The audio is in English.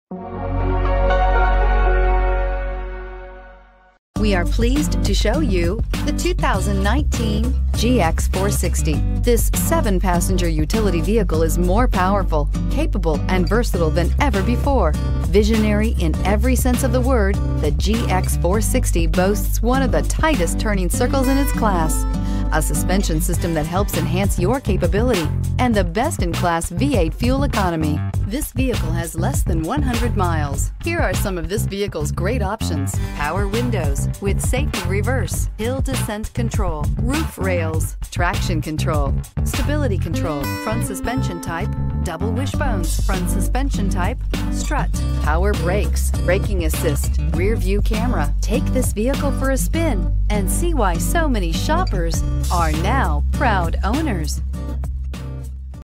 We are pleased to show you the 2019 GX460. This 7-passenger utility vehicle is more powerful, capable, and versatile than ever before. Visionary in every sense of the word, the GX460 boasts one of the tightest turning circles in its class, a suspension system that helps enhance your capability, and the best-in-class V8 fuel economy. This vehicle has less than 100 miles. Here are some of this vehicle's great options: power windows with safety reverse, hill descent control, roof rails, traction control, stability control, front suspension type, double wishbones, front suspension type, strut, power brakes, braking assist, rear view camera. Take this vehicle for a spin and see why so many shoppers are now proud owners.